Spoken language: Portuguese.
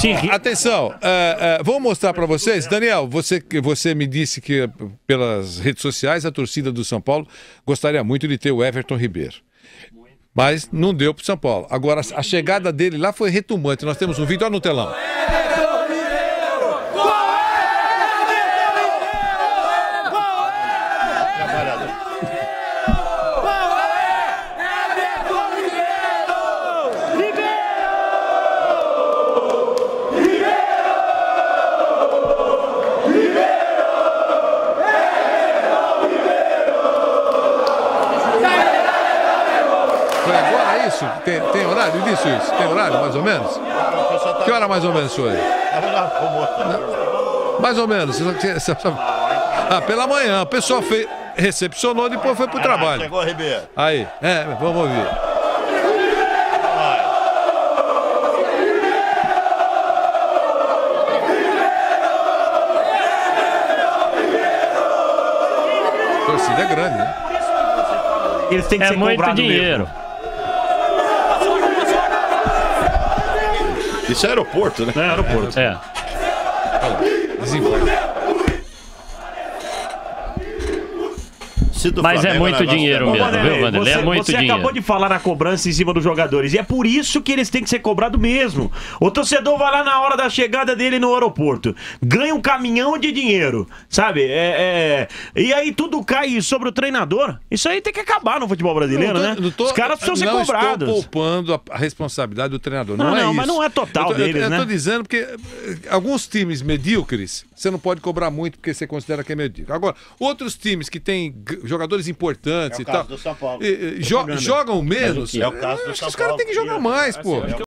Atenção, vou mostrar para vocês. Daniel, você me disse que pelas redes sociais a torcida do São Paulo gostaria muito de ter o Everton Ribeiro. Mas não deu para o São Paulo. Agora, a chegada dele lá foi retumbante. Nós temos um vídeo, olha no telão. Foi agora isso? Tem horário disso? Isso? Tem horário, mais ou menos? Que hora mais ou menos foi? Mais ou menos. Pela manhã. O pessoal recepcionou, depois foi pro trabalho. Chegou, Ribeiro. Aí, vamos ouvir. A torcida é grande, né? Eles têm que ser muito dinheiro. Mesmo. Isso é aeroporto, né? É aeroporto. É. Mas é muito dinheiro mesmo, viu, Vanderlei? É muito dinheiro. Você acabou de falar na cobrança em cima dos jogadores. E é por isso que eles têm que ser cobrados mesmo. O torcedor vai lá na hora da chegada dele no aeroporto, ganha um caminhão de dinheiro, sabe? E aí tudo cai sobre o treinador. Isso aí tem que acabar no futebol brasileiro, né? Os caras precisam ser cobrados. Não estou poupando a responsabilidade do treinador. Não, é isso. Mas não é total deles, né? Eu estou dizendo porque alguns times medíocres, você não pode cobrar muito porque você considera que é medíocre. Agora, outros times que têm jogadores importantes e tal, do São Paulo. Jogam menos. É o caso do São Paulo. Os caras têm que jogar mais, pô.